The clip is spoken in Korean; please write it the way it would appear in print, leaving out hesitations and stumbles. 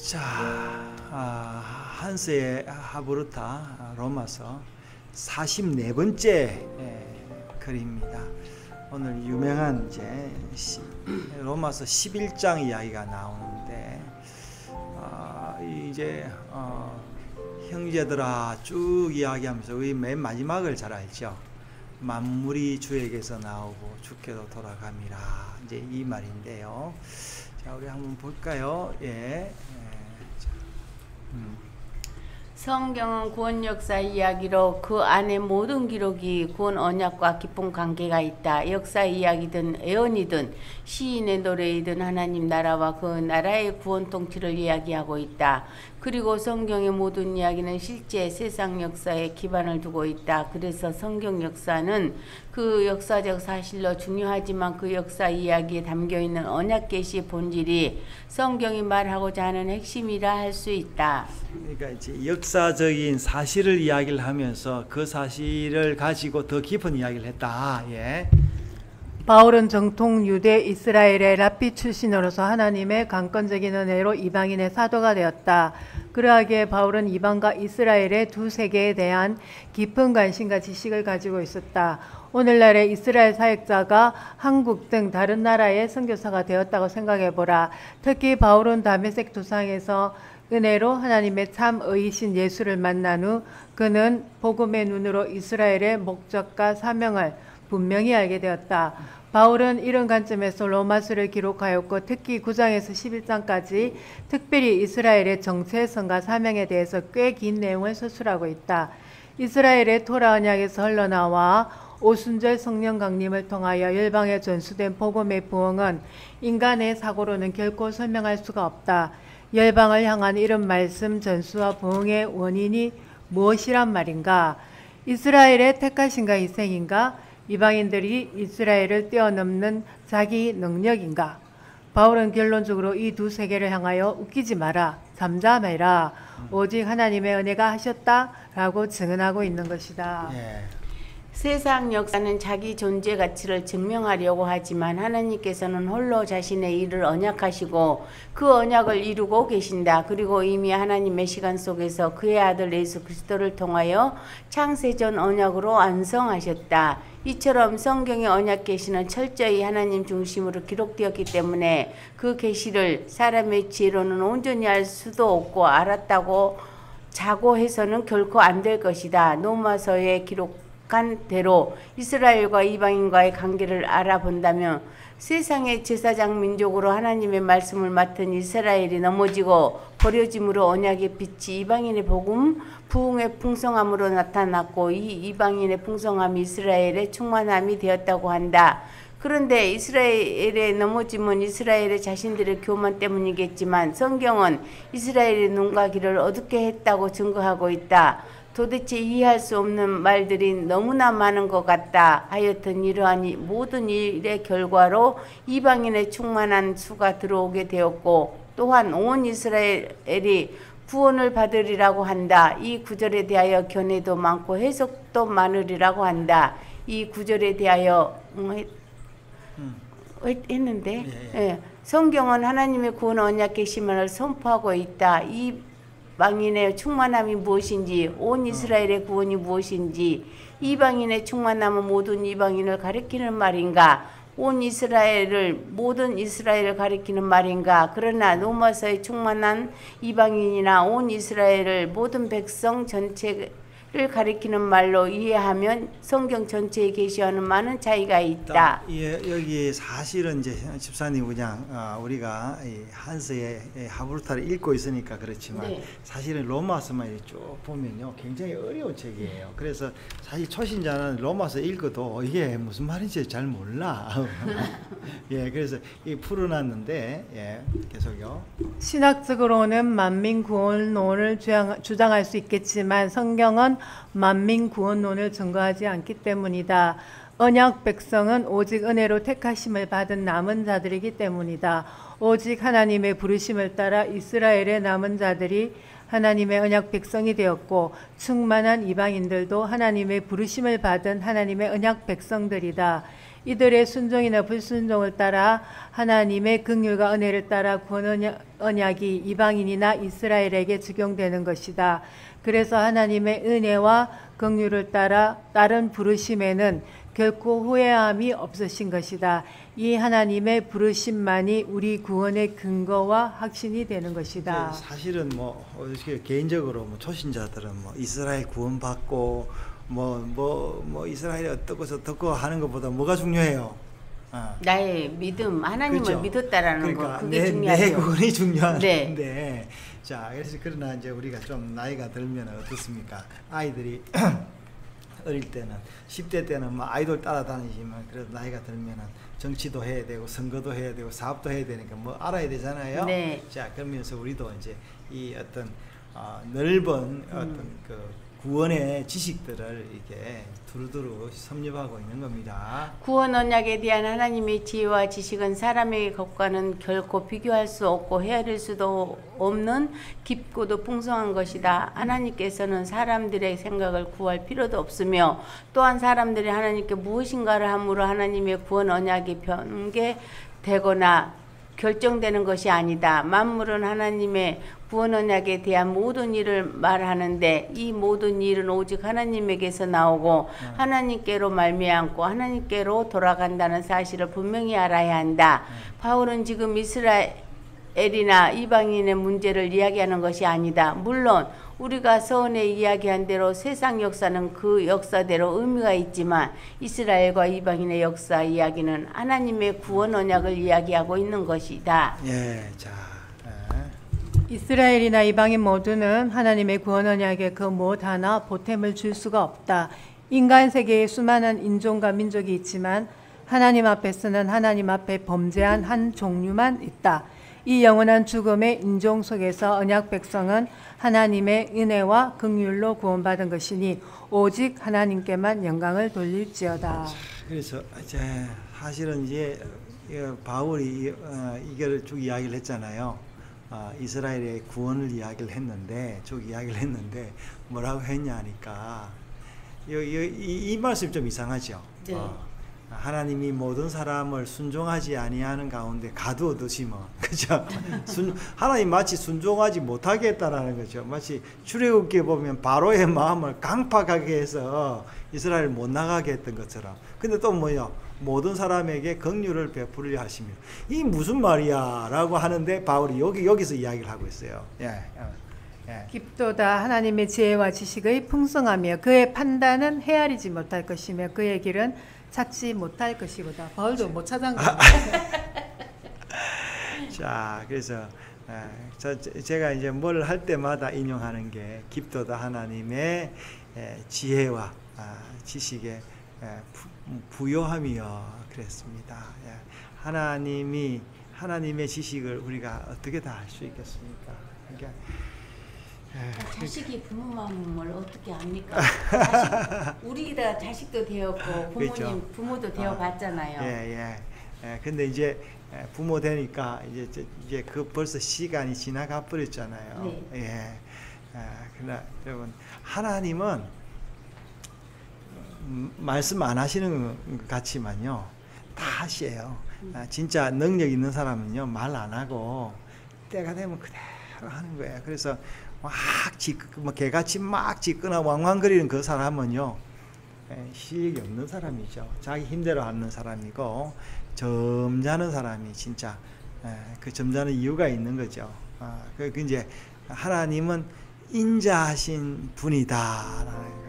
자, 한스의 하브루타 로마서 44번째 글입니다. 오늘 유명한 이제 로마서 11장 이야기가 나오는데 이제 형제들아 쭉 이야기하면서 우리 맨 마지막을 잘 알죠. 만물이 주에게서 나오고 주께로 돌아감이라, 이제 이 말인데요. 자, 우리 한번 볼까요? 성경은 구원 역사 이야기로 그 안에 모든 기록이 구원 언약과 깊은 관계가 있다. 역사 이야기든 애언이든 시인의 노래이든 하나님 나라와 그 나라의 구원 통치를 이야기하고 있다. 그리고 성경의 모든 이야기는 실제 세상 역사에 기반을 두고 있다. 그래서 성경 역사는 그 역사적 사실로 중요하지만 그 역사 이야기에 담겨있는 언약 계시의 본질이 성경이 말하고자 하는 핵심이라 할 수 있다. 그러니까 이제 역사적인 사실을 이야기를 하면서 그 사실을 가지고 더 깊은 이야기를 했다. 바울은 정통 유대 이스라엘의 랍비 출신으로서 하나님의 강권적인 은혜로 이방인의 사도가 되었다. 그러하기에 바울은 이방과 이스라엘의 두 세계에 대한 깊은 관심과 지식을 가지고 있었다. 오늘날의 이스라엘 사역자가 한국 등 다른 나라의 선교사가 되었다고 생각해보라. 특히 바울은 다메섹 도상에서 은혜로 하나님의 참 의이신 예수를 만난 후 그는 복음의 눈으로 이스라엘의 목적과 사명을 분명히 알게 되었다. 바울은 이런 관점에서 로마서를 기록하였고 특히 9장에서 11장까지 특별히 이스라엘의 정체성과 사명에 대해서 꽤 긴 내용을 서술하고 있다. 이스라엘의 토라 언약에서 흘러나와 오순절 성령 강림을 통하여 열방에 전수된 복음의 부흥은 인간의 사고로는 결코 설명할 수가 없다. 열방을 향한 이런 말씀 전수와 부흥의 원인이 무엇이란 말인가? 이스라엘의 택하심과 희생인가? 이방인들이 이스라엘을 뛰어넘는 자기 능력인가? 바울은 결론적으로 이 두 세계를 향하여 웃기지 마라, 잠잠해라, 오직 하나님의 은혜가 하셨다라고 증언하고 있는 것이다. 세상 역사는 자기 존재 가치를 증명하려고 하지만 하나님께서는 홀로 자신의 일을 언약하시고 그 언약을 이루고 계신다. 그리고 이미 하나님의 시간 속에서 그의 아들 예수 그리스도를 통하여 창세전 언약으로 완성하셨다. 이처럼 성경의 언약 계시는 철저히 하나님 중심으로 기록되었기 때문에 그 계시를 사람의 지혜로는 온전히 알 수도 없고 알았다고 자고해서는 결코 안 될 것이다. 로마서에 기록한 대로 이스라엘과 이방인과의 관계를 알아본다면 세상의 제사장 민족으로 하나님의 말씀을 맡은 이스라엘이 넘어지고 버려짐으로 언약의 빛이 이방인의 복음 부흥의 풍성함으로 나타났고 이 이방인의 풍성함이 이스라엘의 충만함이 되었다고 한다. 그런데 이스라엘의 넘어짐은 이스라엘의 자신들의 교만 때문이겠지만 성경은 이스라엘의 눈과 귀를 어둡게 했다고 증거하고 있다. 도대체 이해할 수 없는 말들이 너무나 많은 것 같다. 하여튼 이러한 모든 일의 결과로 이방인의 충만한 수가 들어오게 되었고 또한 온 이스라엘이 구원을 받으리라고 한다. 이 구절에 대하여 견해도 많고 해석도 많으리라고 한다. 이 구절에 대하여 했는데 성경은 하나님의 구원 언약 계시만을 선포하고 있다. 이방인의 충만함이 무엇인지, 온 이스라엘의 구원이 무엇인지, 이방인의 충만함은 모든 이방인을 가리키는 말인가, 온 이스라엘을 모든 이스라엘을 가리키는 말인가. 그러나 로마서의 충만한 이방인이나 온 이스라엘을 모든 백성 전체를 가리키는 말로 이해하면 성경 전체에 계시하는 많은 차이가 있다. 여기 사실은 이제 집사님 그냥 우리가 한스의 하브루타를 읽고 있으니까 그렇지만 사실은 로마서만 쭉 보면요 굉장히 어려운 책이에요. 그래서 사실 초신자는 로마서 읽어도 이게 무슨 말인지 잘 몰라. 그래서 풀어놨는데 계속요. 신학적으로는 만민 구원론을 주장할 수 있겠지만 성경은 만민 구원론을 증거하지 않기 때문이다. 언약 백성은 오직 은혜로 택하심을 받은 남은 자들이기 때문이다. 오직 하나님의 부르심을 따라 이스라엘의 남은 자들이 하나님의 언약 백성이 되었고 충만한 이방인들도 하나님의 부르심을 받은 하나님의 언약 백성들이다. 이들의 순종이나 불순종을 따라 하나님의 긍휼과 은혜를 따라 구원 언약이 이방인이나 이스라엘에게 적용되는 것이다. 그래서 하나님의 은혜와 긍휼을 따라 다른 부르심에는 결코 후회함이 없으신 것이다. 이 하나님의 부르심만이 우리 구원의 근거와 확신이 되는 것이다. 사실은 뭐 개인적으로 뭐 초신자들은 뭐 이스라엘 구원받고 뭐 이스라엘이 어떻고 하는 것보다 뭐가 중요해요? 나의 믿음, 하나님을 그렇죠. 믿었다라는 그러니까 거, 그게 중요하죠. 내 구원이 중요한데, 네. 자, 그래서 그러나 이제 우리가 좀 나이가 들면 어떻습니까? 아이들이 어릴 때는 10대 때는 뭐 아이돌 따라다니지만 그래도 나이가 들면은 정치도 해야 되고 선거도 해야 되고 사업도 해야 되니까 뭐 알아야 되잖아요. 네. 자, 그러면서 우리도 이제 이 어떤 넓은 어떤 그 구원의 지식들을 이렇게 두루두루 섭렵하고 있는 겁니다. 구원 언약에 대한 하나님의 지혜와 지식은 사람의 것과는 결코 비교할 수 없고 헤아릴 수도 없는 깊고도 풍성한 것이다. 하나님께서는 사람들의 생각을 구할 필요도 없으며 또한 사람들이 하나님께 무엇인가를 함으로 하나님의 구원 언약이 변개되거나 결정되는 것이 아니다. 만물은 하나님의 구원 언약에 대한 모든 일을 말하는데 이 모든 일은 오직 하나님에게서 나오고 하나님께로 말미암고 하나님께로 돌아간다는 사실을 분명히 알아야 한다. 바울은 지금 이스라엘이나 이방인의 문제를 이야기하는 것이 아니다. 물론 우리가 서원에 이야기한 대로 세상 역사는 그 역사대로 의미가 있지만 이스라엘과 이방인의 역사 이야기는 하나님의 구원 언약을 이야기하고 있는 것이다. 예, 자. 이스라엘이나 이방인 모두는 하나님의 구원 언약에 그 무엇 하나 보탬을 줄 수가 없다. 인간 세계에 수많은 인종과 민족이 있지만 하나님 앞에서는 하나님 앞에 범죄한 한 종류만 있다. 이 영원한 죽음의 인종 속에서 언약 백성은 하나님의 은혜와 긍휼로 구원받은 것이니 오직 하나님께만 영광을 돌릴지어다. 그래서 이제 사실은 이제 바울이 이걸 쭉 이야기를 했잖아요. 이스라엘의 구원을 이야기를 했는데 쭉 이야기를 했는데 뭐라고 했냐 하니까 이 말씀 좀 이상하죠. 네. 하나님이 모든 사람을 순종하지 아니하는 가운데 가두어두시 뭐 그죠? 하나님 마치 순종하지 못하게 했다라는 거죠. 마치 출애굽기에 보면 바로의 마음을 강팍하게 해서 이스라엘을 못 나가게 했던 것처럼. 근데 또 뭐요? 모든 사람에게 긍휼을 베풀려 하시며 이 무슨 말이야? 라고 하는데 바울이 여기서 이야기를 하고 있어요. 예. 깊도다 하나님의 지혜와 지식의 풍성하며 그의 판단은 헤아리지 못할 것이며 그의 길은 찾지 못할 것이보다. 바울도 못 찾은 거예요. 자, 그래서 제가 이제 뭘 할 때마다 인용하는 게 깊도다 하나님의 지혜와 지식의 부요함이여 그랬습니다. 하나님의 지식을 우리가 어떻게 다 알 수 있겠습니까? 그러니까 자식이 부모 마음을 어떻게 압니까? 우리가 자식도 되었고 부모님 그렇죠. 부모도 되어봤잖아요. 근데 이제 부모 되니까 이제 그 벌써 시간이 지나가 버렸잖아요. 네. 그러나 여러분 하나님은 말씀 안 하시는 것 같지만요 다 하시에요. 진짜 능력 있는 사람은요 말 안 하고 때가 되면 그대로 하는 거예요. 그래서 막 개같이 막 짖거나 왕왕거리는 그 사람은요 실력이 없는 사람이죠. 자기 힘대로 하는 사람이고 점잖은 사람이 진짜 그 점잖은 이유가 있는 거죠. 그 이제 하나님은 인자하신 분이다.